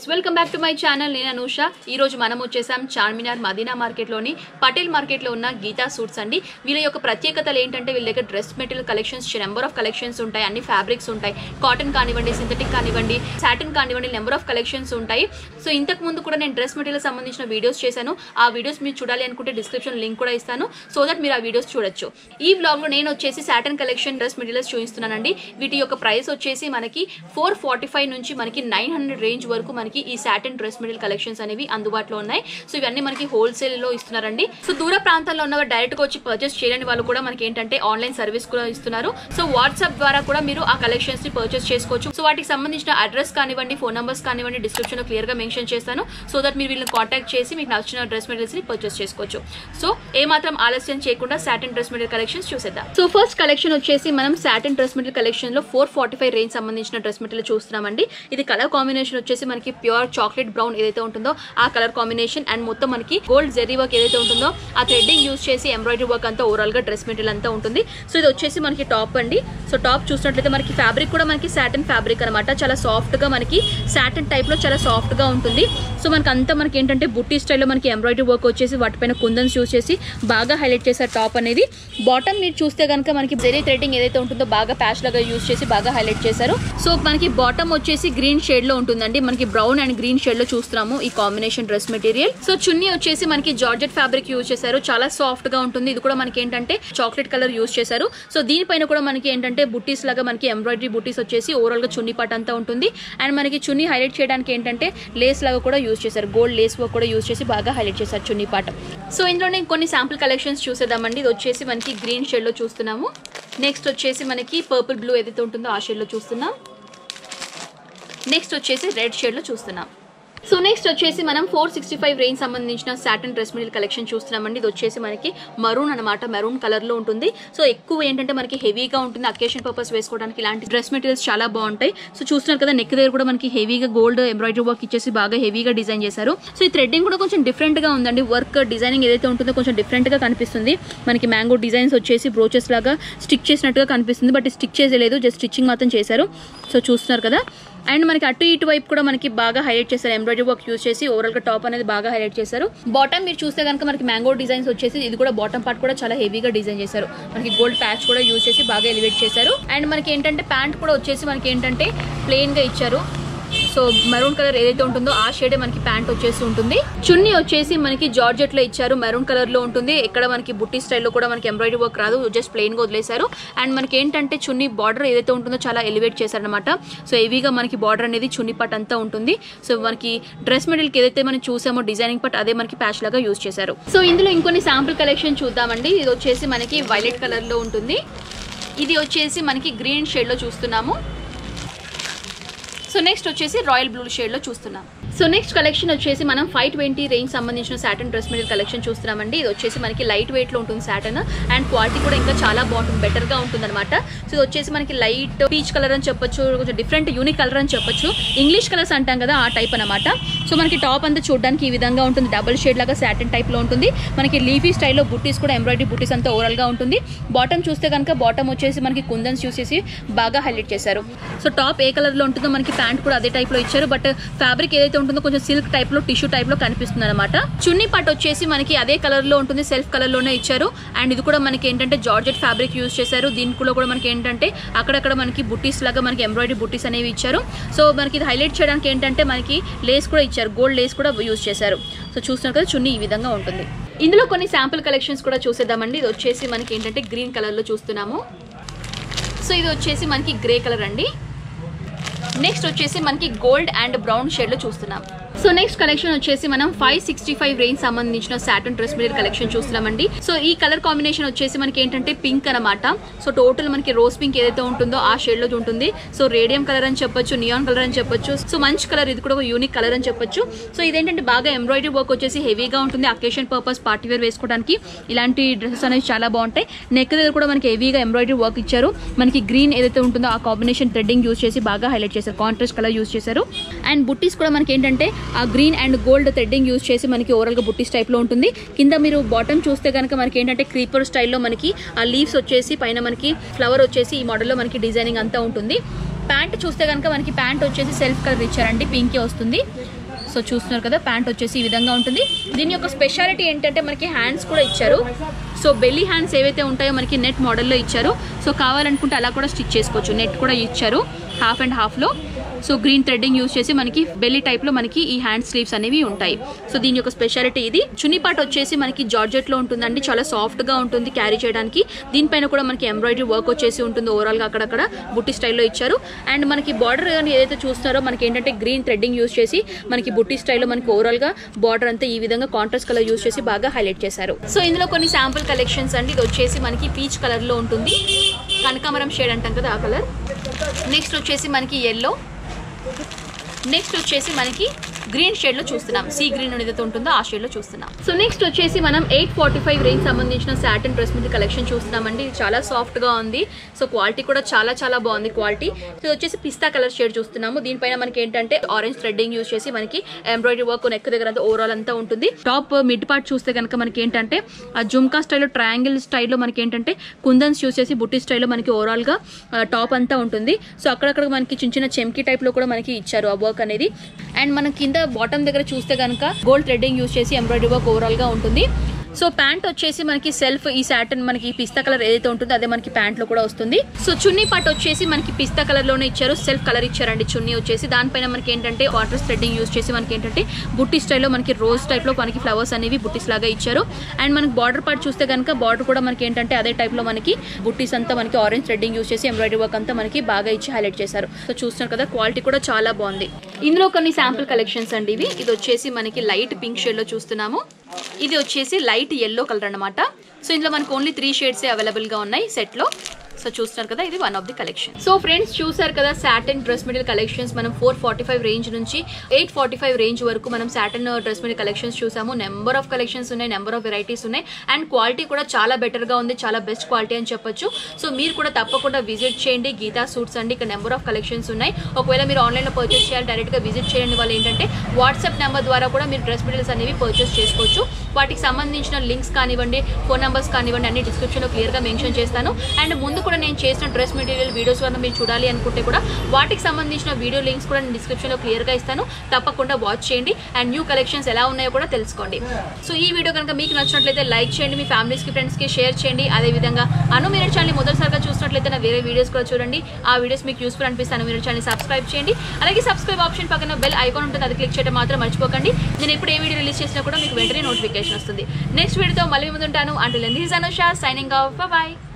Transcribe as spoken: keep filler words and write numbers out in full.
Friends welcome back to my channel. నేను అనూష. ఈ రోజు మనం వచ్చేసాం చార్మినార్ మదీనా మార్కెట్లోని పటేల్ మార్కెట్లో ఉన్న గీతా సూట్స్ అండి. వీళ్ళ యొక్క ప్రత్యేకతలు ఏంటంటే వీళ్ళ దగ్గర dress material collections number of collections ఉంటాయి, అన్ని ఫ్యాబ్రిక్స్ ఉంటాయి, కాటన్ కానివ్వండి, సింథటిక్ కానివ్వండి, సాటిన్ కానివ్వండి, నెంబర్ ఆఫ్ కలెక్షన్స్ ఉంటాయి. సో ఇంతకు ముందు కూడా నేను డ్రెస్ మెటీరియల్ సంబంధించిన వీడియోస్ చేశాను. ఆ వీడియోస్ మీరు చూడాలి అనుకుంటే డిస్క్రిప్షన్ లింక్ కూడా ఇస్తాను, సో దట్ మీరు ఆ వీడియోస్ చూడొచ్చు. ఈ వ్లాగ్లో నేను వచ్చేసి సాటిన్ కలెక్షన్ డ్రెస్ మెటీరియల్స్ చూపిస్తున్నానండి. వీటి యొక్క ప్రైస్ వచ్చేసి మనకి ఫోర్ ఫార్టీ ఫైవ్ నుంచి మనకి నైన్ హండ్రెడ్ రేంజ్ వరకు మనకి ఈ సాటిన్ డ్రెస్ మెటీరియల్ కలెక్షన్స్ అనేవి అందుబాటులో ఉన్నాయి. సో ఇవన్నీ మనకి హోల్సేల్ లో ఇస్తున్నారండి. సో దూర ప్రాంతాల్లో ఉన్న డైరెక్ట్ గా వచ్చి పర్చేస్ చేయని వాళ్ళు కూడా మనకి ఏంటంటే ఆన్లైన్ సర్వీస్ కూడా ఇస్తున్నారు. సో వాట్సాప్ ద్వారా కూడా మీరు ఆ కలెక్షన్స్ ని పర్చేస్ చేసుకోవచ్చు. సో వాటికి సంబంధించిన అడ్రస్ కానివ్వండి, ఫోన్ నంబర్స్ కానివ్వండి డిస్క్రిప్షన్ లో క్లియర్ గా మెన్షన్ చేస్తాను, సో దట్ మీరు వీళ్ళని కాంటాక్ట్ చేసి మీకు నచ్చిన డ్రెస్ మెటీరియల్స్ ని పర్చేస్ చేసుకోవచ్చు. సో ఏ మాత్రం ఆలస్యం చేయకుండా సాటిన్ డ్రెస్ మెటీరియల్ కలెక్షన్స్ చూసేద్దాం. సో ఫస్ట్ కలెక్షన్ వచ్చేసి మనం సాటిన్ డ్రెస్ మెటీరియల్ కలెక్షన్ లో ఫోర్ ఫార్టీ ఫైవ్ రేంజ్ సంబంధించిన డ్రెస్ మెటీరియల్ చూస్తున్నామండి. ఇది కలర్ కాంబినేషన్ వచ్చేసి మనకి ప్యూర్ చాక్లెట్ బ్రౌన్ ఏదైతే ఉంటుందో ఆ కలర్ కాంబినేషన్ అండ్ మొత్తం మనకి గోల్డ్ జెరీ వర్క్ ఏదైతే ఉంటుందో ఆ థ్రెడ్డింగ్ యూజ్ చేసి ఎంబ్రాయిడరీ వర్క్ అంతా ఓవరాల్ గా డ్రెస్ మెటీరియల్ అంతా ఉంటుంది. సో ఇది వచ్చేసి మనకి టాప్ అండి. సో టాప్ చూసినట్లయితే మనకి ఫ్యాబ్రిక్ కూడా మనకి సాటిన్ ఫ్యాబ్రిక్ అనమాట. చాలా సాఫ్ట్ గా మనకి సాటిన్ టైప్ లో చాలా సాఫ్ట్ గా ఉంటుంది. సో మనకి అంతా మనకి ఏంటంటే బుట్టి స్టైల్లో మనకి ఎంబ్రాయిడరీ వర్క్ వచ్చేసి వాటిపైన కుందన్స్ యూజ్ చేసి బాగా హైలైట్ చేశారు టాప్ అనేది. బాటమ్ మీరు చూస్తే కనుక మనకి జెరీ థ్రెడ్డింగ్ ఏదైతే ఉంటుందో బాగా ప్యాచ్ లాగా యూజ్ చేసి బాగా హైలైట్ చేశారు. సో మనకి బాటమ్ వచ్చేసి గ్రీన్ షేడ్ లో ఉంటుందండి. మనకి బ్రౌన్ అండ్ గ్రీన్ షేడ్ లో చూస్తున్నాము ఈ combination dress material. So chunni వచ్చేసి మనకి జార్జెట్ ఫ్యాబ్రిక్ యూజ్ చేశారు, చాలా సాఫ్ట్ గా ఉంటుంది. ఇది కూడా మనకి ఏంటంటే చాక్లెట్ కలర్ యూజ్ చేశారు. సో దీనిపైన కూడా మనకి ఏంటంటే బుట్టీస్ లాగా మనకి ఎంబ్రాయిడరీ బుట్టీస్ వచ్చేసి ఓవరాల్ గా చున్నీ పాట అంతా ఉంటుంది. అండ్ మనకి చున్నీ హైలైట్ చేయడానికి ఏంటంటే లేస్ లాగా కూడా యూజ్ చేశారు, గోల్డ్ లేస్ వర్క్ కూడా యూజ్ చేసి బాగా హైలైట్ చేశారు చున్నీ పాట. సో ఇందులోనే కొన్ని శాంపుల్ కలెక్షన్స్ చూసేద్దామండి. ఇది వచ్చేసి మనకి గ్రీన్ షేడ్ లో చూస్తున్నాము. నెక్స్ట్ వచ్చేసి మనకి పర్పుల్ బ్లూ ఏదైతే ఉంటుందో ఆ షేడ్ లో చూస్తున్నాం. నెక్స్ట్ వచ్చేసి రెడ్ షేడ్ లో చూస్తున్నాం. సో నెక్స్ట్ వచ్చేసి మనం ఫోర్ సిక్స్టీ ఫైవ్ రేంజ్ సంబంధించిన సాటిన్ డ్రెస్ మెటీరియల్ కలెక్షన్ చూస్తున్నామండి. ఇది వచ్చేసి మనకి మరూన్ అనమాట, మెరూన్ కలర్ లో ఉంటుంది. సో ఎక్కువ ఏంటంటే మనకి హెవీగా ఉంటుంది, అకేషన్ పర్పస్ వేసుకోవడానికి ఇలాంటి డ్రెస్ మెటీరియల్స్ చాలా బాగుంటాయి. సో చూస్తున్నారు కదా నెక్ దగ్గర కూడా మనకి హెవీగా గోల్డ్ ఎంబ్రాయిడరీ వర్క్ ఇచ్చేసి బాగా హెవీగా డిజైన్ చేశారు. సో ఈ థ్రెడ్డింగ్ కూడా కొంచెం డిఫరెంట్ గా ఉందండి. వర్క్ డిజైనింగ్ ఏదైతే ఉంటుందో కొంచెం డిఫరెంట్ గా కనిపిస్తుంది. మనకి మ్యాంగో డిజైన్స్ వచ్చేసి బ్రోచెస్ లాగా స్టిక్ చేసినట్టుగా కనిపిస్తుంది, బట్ స్టిక్ చేసేలేదు, జస్ట్ స్టిచ్చింగ్ మాత్రం చేశారు. సో చూస్తున్నారు కదా. అండ్ మనకి అటు ఇటు వైపు కూడా మనకి బాగా హైలైట్ చేశారు, ఎంబ్రాయిడరీ వర్క్ యూజ్ చేసి ఓవరాల్ గా టాప్ అనేది బాగా హైలైట్ చేశారు. బాటమ్ మీరు చూస్తే కనుక మనకి మ్యాంగో డిజైన్స్ వచ్చేసి ఇది కూడా బాటమ్ పార్ట్ కూడా చాలా హెవీగా డిజైన్ చేశారు. మనకి గోల్డ్ ప్యాచ్ కూడా యూజ్ చేసి బాగా ఎలివేట్ చేశారు. అండ్ మనకి ఏంటంటే ప్యాంట్ కూడా వచ్చేసి మనకి ఏంటంటే ప్లెయిన్ గా ఇచ్చారు. సో మెరూన్ కలర్ ఏదైతే ఉంటుందో ఆ షేడే మనకి ప్యాంట్ వచ్చేసి ఉంటుంది. చున్నీ వచ్చేసి మనకి జార్జెట్ లో ఇచ్చారు, మెరూన్ కలర్ లో ఉంటుంది. ఇక్కడ మనకి బుట్టి స్టైల్లో కూడా మనకి ఎంబ్రాయిడరీ వర్క్ రాదు, జస్ట్ ప్లెయిన్ గా వదిలేశారు. అండ్ మనకి ఏంటంటే చున్నీ బార్డర్ ఏదైతే ఉంటుందో చాలా ఎలివేట్ చేశారు అనమాట. సో హెవీగా మనకి బార్డర్ అనేది చున్నీ పట్ అంతా ఉంటుంది. సో మనకి డ్రెస్ మెటీరియల్ ఏదైతే మనం చూసామో డిజైనింగ్ పట్ అదే మనకి ప్యాచ్ లాగా యూజ్ చేశారు. సో ఇందులో ఇంకొన్ని శాంపుల్ కలెక్షన్ చూద్దామండి. ఇది వచ్చేసి మనకి వైలెట్ కలర్ లో ఉంటుంది. ఇది వచ్చేసి మనకి గ్రీన్ షేడ్ లో చూస్తున్నాము. సో నెక్స్ట్ వచ్చేసి రాయల్ బ్లూ షేడ్ లో చూస్తున్నాం. సో నెక్స్ట్ కలెక్షన్ వచ్చేసి మనం ఫైవ్ ట్వంటీ రేంజ్ సంబంధించిన సాటిన్ డ్రెస్ మెటీరియల్ కలెక్షన్ చూస్తున్నామండి. ఇది వచ్చేసి మనకి లైట్ వెయిట్ లో ఉంటుంది సాటిన్, అండ్ క్వాలిటీ కూడా ఇంకా చాలా బాగుంటుంది, బెటర్ గా ఉంటుంది అనమాట. సో ఇది వచ్చేసి మనకి లైట్ పీచ్ కలర్ అని చెప్పొచ్చు, కొంచెం డిఫరెంట్ యూనిక్ కలర్ అని చెప్పొచ్చు, ఇంగ్లీష్ కలర్స్ అంటాం కదా ఆ టైప్ అనమాట. సో మనకి టాప్ అంతా చూడడానికి ఈ విధంగా ఉంటుంది, డబుల్ షేడ్ లాగా సాటిన్ టైప్ లో ఉంటుంది. మనకి లీఫీ స్టైల్లో బుట్టీస్ కూడా ఎంబ్రాయిడరీ బుట్టీస్ అంతా ఓవరాల్ గా ఉంటుంది. బాటమ్ చూస్తే కనుక బాటమ్ వచ్చేసి మనకి కుందన్స్ యూస్ చేసి బాగా హైలైట్ చేశారు. సో టాప్ ఏ కలర్ లో ఉంటుందో మనకి ప్యాంట్ కూడా అదే టైప్ లో ఇచ్చారు, బట్ ఫ్యాబ్రిక్ ఏదైతే ఉంటుందో కొంచెం సిల్క్ టైప్ లో టిష్యూ టైప్ లో కనిపిస్తుంది అనమాట. చున్నీ పార్ట్ వచ్చేసి మనకి అదే కలర్ లో ఉంటుంది, సెల్ఫ్ కలర్ లోనే ఇచ్చారు. అండ్ ఇది కూడా మనకి ఏంటంటే జార్జెట్ ఫ్యాబ్రిక్ యూజ్ చేశారు. దీనిలో కూడా మనకి ఏంటంటే అక్కడక్కడ మనకి బుట్టీస్ లాగా మనకి ఎంబ్రాయిడరీ బుట్టీస్ అనేవి ఇచ్చారు. సో మనకి ఇది హైలైట్ చేయడానికి ఏంటంటే మనకి లేస్ కూడా ఇచ్చారు, గోల్డ్ లేస్ కూడా యూజ్ చేశారు. సో చూస్తున్నారు కదా చున్నీ ఈ విధంగా ఉంటుంది. ఇందులో కొన్ని శాంపుల్ కలెక్షన్స్ కూడా చూసేద్దామండి. ఇది వచ్చేసి మనకి ఏంటంటే గ్రీన్ కలర్ లో చూస్తున్నాము. సో ఇది వచ్చేసి మనకి గ్రే కలర్ అండి. నెక్స్ట్ వచ్చేసి మనకి గోల్డ్ అండ్ బ్రౌన్ షేడ్ లో చూస్తున్నాం. సో నెక్స్ట్ కలెక్షన్ వచ్చేసి మనం ఫైవ్ సిక్స్టీ ఫైవ్ రేంజ్ సంబంధించిన సాటిన్ డ్రెస్ మెటీరియల్ కలెక్షన్ చూస్తున్నామండి. సో ఈ కలర్ కాంబినేషన్ వచ్చేసి మనకి ఏంటంటే పింక్ అనమాట. సో టోటల్ మనకి రోజ్ పింక్ ఏదైతే ఉంటుందో ఆ షేడ్ లో ఉంటుంది. సో రేడియం కలర్ అని చెప్పొచ్చు, నియాన్ కలర్ అని చెప్పొచ్చు. సో మంచి కలర్, ఇది కూడా ఒక యూనిక్ కలర్ అని చెప్పొచ్చు. సో ఇదేంటంటే బాగా ఎంబ్రాయిడరీ వర్క్ వచ్చేసి హెవీగా ఉంటుంది, అకేషన్ పర్పస్ పార్టీ వేర్ వేసుకోవడానికి ఇలాంటి డ్రెస్సెస్ అనేవి చాలా బాగుంటాయి. నెక్ దగ్గర కూడా మనకి హెవీగా ఎంబ్రాయిడరీ వర్క్ ఇచ్చారు. మనకి గ్రీన్ ఏదైతే ఉంటుందో ఆ కాంబినేషన్ థ్రెడ్డింగ్ యూజ్ చేసి బాగా హైలైట్ చేశారు, కాంట్రాస్ట్ కలర్ యూజ్ చేశారు. అండ్ బుట్టీస్ కూడా మనకి ఏంటంటే ఆ green and gold threading use చేసి మనకి ఓవరాల్ గా బుట్టీస్ టైప్ లో ఉంటుంది. కింద మీరు బాటమ్ చూస్తే కనుక మనకి ఏంటంటే క్రీపర్ స్టైల్లో మనకి ఆ లీవ్స్ వచ్చేసి పైన మనకి ఫ్లవర్ వచ్చేసి ఈ మోడల్లో మనకి డిజైనింగ్ అంతా ఉంటుంది. ప్యాంట్ చూస్తే కనుక మనకి ప్యాంట్ వచ్చేసి సెల్ఫ్ కలర్ ఇచ్చారండి, పింకే వస్తుంది. సో చూస్తున్నారు కదా, ప్యాంట్ వచ్చేసి ఈ విధంగా ఉంటుంది. దీని యొక్క స్పెషాలిటీ ఏంటంటే మనకి హ్యాండ్స్ కూడా ఇచ్చారు. సో బెల్లీ హ్యాండ్స్ ఏవైతే ఉంటాయో మనకి నెట్ మోడల్లో ఇచ్చారు. సో కావాలనుకుంటే అలా కూడా స్టిచ్ చేసుకోవచ్చు. నెట్ కూడా ఇచ్చారు హాఫ్ అండ్ హాఫ్లో. సో గ్రీన్ థ్రెడ్డింగ్ యూస్ చేసి మనకి బెల్లీ టైప్లో మనకి ఈ హ్యాండ్ స్లీవ్స్ అనేవి ఉంటాయి. సో దీని యొక్క స్పెషాలిటీ ఇది. చున్నీ పార్ట్ వచ్చేసి మనకి జార్జెట్లో ఉంటుందండి, చాలా సాఫ్ట్గా ఉంటుంది క్యారీ చేయడానికి. దీనిపైన కూడా మనకి ఎంబ్రాయిడరీ వర్క్ వచ్చేసి ఉంటుంది. ఓవరాల్గా అక్కడక్కడ బుట్టి స్టైల్లో ఇచ్చారు. అండ్ మనకి బార్డర్ కానీ ఏదైతే చూస్తారో మనకి ఏంటంటే గ్రీన్ థ్రెడ్డింగ్ యూస్ చేసి మనకి బుట్టి స్టైల్లో మనకి ఓవరాల్గా బార్డర్ అంతా ఈ విధంగా కాంట్రాస్ట్ కలర్ యూస్ చేసి బాగా హైలైట్ చేశారు. సో ఇందులో కొన్ని శాంపుల్ కలెక్షన్స్ అండి. ఇది వచ్చేసి మనకి పీచ్ కలర్లో ఉంటుంది, కనకాంబరం షేడ్ అంటాం కదా ఆ కలర్. నెక్స్ట్ వచ్చేసి మనకి ఎల్లో, నెక్స్ట్ వచ్చేసి మనకి గ్రీన్ షేడ్ లో చూస్తున్నాం. సీ గ్రీన్ ఏదైతే ఉంటుందో ఆ షేడ్ లో చూస్తున్నాం. సో నెక్స్ట్ వచ్చేసి మనం ఎయిట్ ఫార్టీ ఫైవ్ రేంజ్ సంబంధించిన సాటిన్ డ్రెస్ మీద కలెక్షన్ చూస్తున్నామండి. ఇది చాలా సాఫ్ట్ గా ఉంది. సో క్వాలిటీ కూడా చాలా చాలా బాగుంది క్వాలిటీ. సో వచ్చేసి పిస్తా కలర్ షేడ్ చూస్తున్నాము. దీనిపైన మనకి ఏంటంటే ఆరెంజ్ థ్రెడ్డింగ్ యూస్ చేసి మనకి ఎంబ్రాయిడరీ వర్క్ నెక్ దగ్గర అంతా ఓవరాల్ అంతా ఉంటుంది. టాప్ మిడ్ పార్ట్ చూస్తే కనుక మనకి ఏంటంటే ఆ జుమ్కా స్టైల్లో ట్రయాంగిల్ స్టైల్లో మనకి ఏంటంటే కుందన్స్ యూస్ చేసి బుట్టి స్టైల్లో మనకి ఓవరాల్ గా టాప్ అంతా ఉంటుంది. సో అక్కడక్కడ మనకి చిన్న చిన్న చెమ్కి టైప్ లో కూడా మనకి ఇచ్చారు ఆ వర్క్ అనేది. అండ్ మన కింద బాటమ్ దగ్గర చూస్తే కనుక గోల్డ్ థ్రెడ్డింగ్ యూస్ చేసి ఎంబ్రాయిడరీ వర్క్ ఓవరాల్ గా ఉంటుంది. సో ప్యాంట్ వచ్చేసి మనకి సెల్ఫ్ ఈ సాటన్ మనకి పిస్తా కలర్ ఏదైతే ఉంటుందో అదే మనకి ప్యాంట్ లో కూడా వస్తుంది. సో చున్నీ పార్ట్ వచ్చేసి మనకి పిస్తా కలర్ లోనే ఇచ్చారు, సెల్ఫ్ కలర్ ఇచ్చారండి చున్నీ వచ్చేసి. దానిపైన మనకి ఏంటంటే కాంట్రాస్ట్ థ్రెడ్డింగ్ యూస్ చేసి మనకి ఏంటంటే బుట్టి స్టైల్లో మనకి రోజ్ టైప్ లో మనకి ఫ్లవర్స్ అనేవి బుట్టీస్ లాగా ఇచ్చారు. అండ్ మనకి బార్డర్ పార్ట్ చూస్తే కనుక బార్డర్ కూడా మనకి ఏంటంటే అదే టైప్ లో మనకి బుట్టీస్ అంతా మనకి ఆరెంజ్ థ్రెడ్డింగ్ యూస్ చేసి ఎంబ్రాయిడరీ వర్క్ అంతా మనకి బాగా ఇచ్చి హైలైట్ చేశారు. సో చూస్తున్నారు కదా, క్వాలిటీ కూడా చాలా బాగుంది. ఇందులో కొన్ని శాంపుల్ కలెక్షన్స్ అండి ఇవి. ఇది వచ్చేసి మనకి లైట్ పింక్ షేడ్ లో చూస్తున్నాము. ఇది వచ్చేసి లైట్ ఎల్లో కలర్ అన్నమాట. సో ఇందులో మనకు ఓన్లీ త్రీ షేడ్స్ అవైలబుల్ గా ఉన్నాయి సెట్ లో. సో చూస్తున్నారు కదా, ఇది one of the collection. So friends చూసారు కదా, సాటిన్ డ్రెస్ మెటీరియల్ కలెక్షన్స్ మనం ఫోర్ ఫార్టీ ఫైవ్ రేంజ్ నుంచి ఎయిట్ ఫార్టీ ఫైవ్ రేంజ్ వరకు మనం సాటిన్ డ్రెస్ మెటీరియల్ కలెక్షన్స్ చూసాము. నెంబర్ ఆఫ్ కలెక్షన్స్ ఉన్నాయి, నెంబర్ ఆఫ్ వెరైటీస్ ఉన్నాయి. అండ్ క్వాలిటీ కూడా చాలా బెటర్ గా ఉంది, చాలా బెస్ట్ క్వాలిటీ అని చెప్పొచ్చు. సో మీరు కూడా తప్పకుండా విజిట్ చేయండి గీతా సూట్స్ అండి. ఇక్కడ నెంబర్ ఆఫ్ కలెక్షన్స్ ఉన్నాయి. ఒకవేళ మీరు ఆన్లైన్ లో పర్చేస్ చేయాలి, డైరెక్ట్ గా విజిట్ చేయండి. వాళ్ళు ఏంటంటే వాట్సాప్ నెంబర్ ద్వారా కూడా మీరు డ్రెస్ మెటీరియల్స్ అనేవి పర్చేస్ చేసుకోవచ్చు. వాటికి సంబంధించిన లింక్స్ కానివ్వండి, ఫోన్ నెంబర్స్ కానివ్వండి, అన్ని డిస్క్రిప్షన్ లో క్లియర్ గా మెన్షన్ చేస్తాను. అండ్ ముందు కూడా నేను చేసిన డ్రెస్ మెటీరియల్ వీడియోస్ వల్ల మీరు చూడాలి అనుకుంటే కూడా వాటికి సంబంధించిన వీడియో లింక్స్ కూడా నేను డిస్క్రిప్షన్ లో క్లియర్ గా ఇస్తాను. తప్పకుండా వాచ్ చేయండి. అండ్ న్యూ కలెక్షన్స్ ఎలా ఉన్నాయో కూడా తెలుసుకోండి. సో ఈ వీడియో కనుక మీకు నచ్చినట్లయితే లైక్ చేయండి, మీ ఫ్యామిలీస్ కి ఫ్రెండ్స్ కి షేర్ చేయండి. అదేవిధంగా అను మిర్రర్ ఛానల్ మొదటిసారిగా చూసినట్లయితే నా వేరే వీడియోస్ కూడా చూడండి. ఆ వీడియోస్ మీకు యూస్ఫుల్ అనిపిస్తే అను మిర్రర్ ఛానల్ సబ్స్క్రైబ్ చేయండి. అలాగే సబ్స్క్రైబ్ ఆప్షన్ పక్కన బెల్ ఐకాన్ ఉంటుంది, అది క్లిక్ చేయడం మాత్రం మర్చిపోకండి. నేను ఎప్పుడు ఏ వీడియో రిలీజ్ చేసినా కూడా మీకు వెంటనే నోటిఫికేషన్ వస్తుంది. నెక్స్ట్ వీడియోతో మళ్ళీ ముందుంటాను. Until then this is Anusha signing off. Bye by.